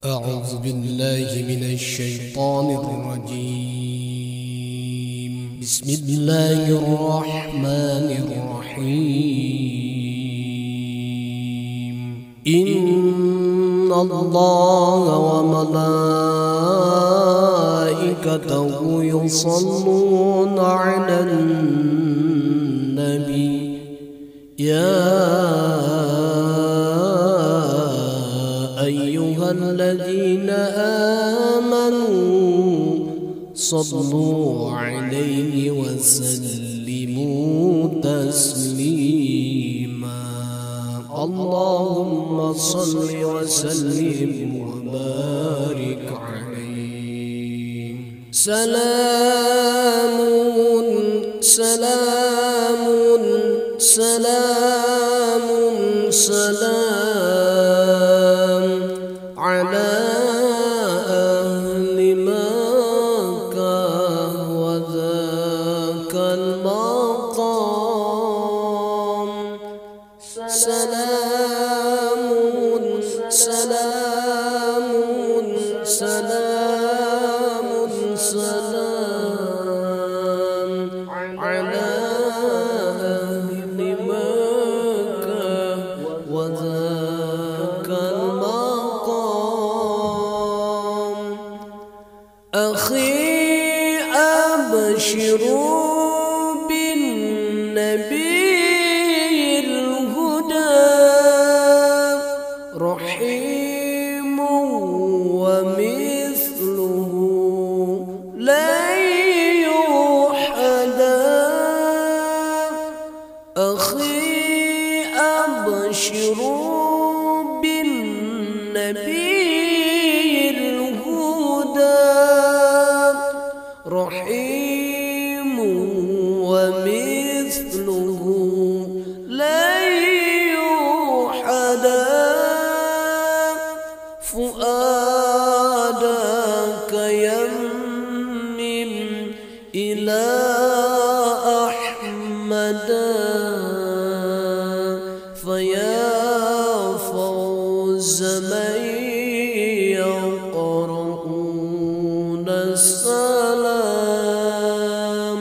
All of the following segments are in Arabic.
أعوذ بالله من الشيطان الرجيم. بسم الله الرحمن الرحيم. إن الله وملائكته يصلون على النبي يا أيها الذين آمنوا صلوا عليه وسلموا تسليما. اللهم صل وسلم وبارك عليه. سلام سلام سلام سلام على أهل مكة وذاك المقام. سلام سلام سلام سلام على أهل مكة وذاك المقام. أخي أبشروا بالنبي الهدى رحيم ومثله لن يوحدا. أخي أبشروا بالنبي الهدى رحيم ومثله لن يوحدا. فؤادك يمم إلى أحمد فيا فوز من يقرؤون السلام.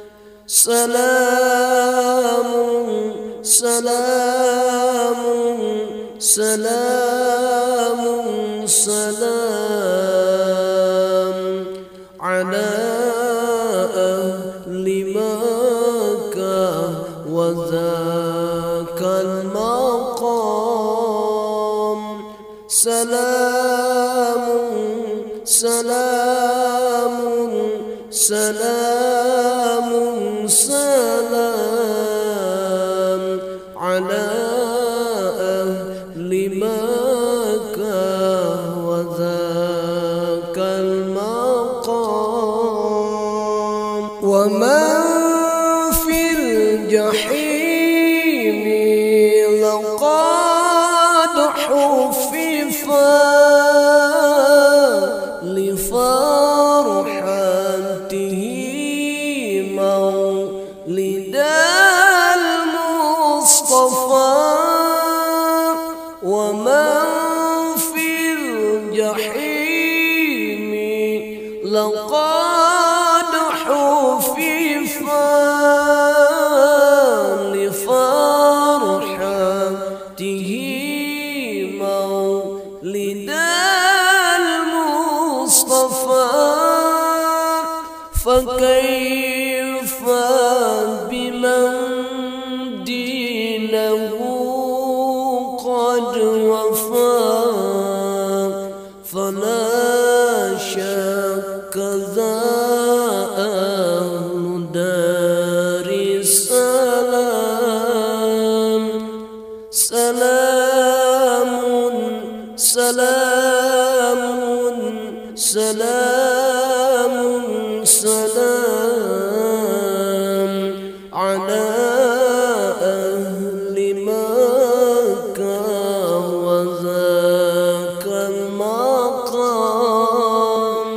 سلام سلام سلام سلام على أهل مكة وذاك المقام. سلام سلام سلام سلام على أهل مكة وذاك المقام. ومن في الجحيم لقد حففا لفرحته مولد المصطفى. ومن في الجحيم لقد حففا لفرحته مولد المصطفى. فكيف بمن دينه قد وفى فلا شك ذا أهل دار السلام. سلام سلام سلام سلام على أهل مكة وذاك المقام.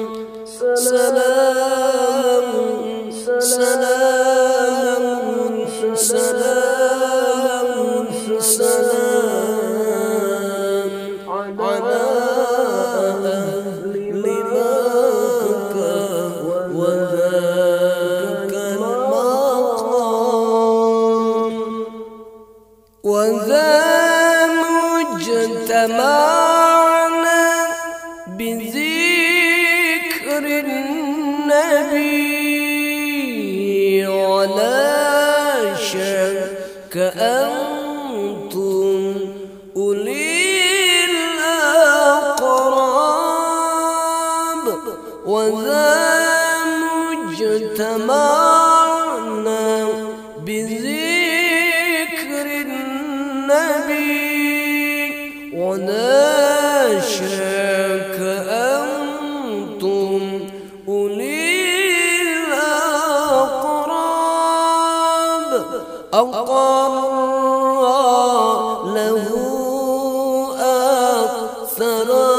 سلام سلام سلام سلام على وذا مجتمعنا بذكر النبي ونشاك أنتم أولي الأقراب أقر له أكثر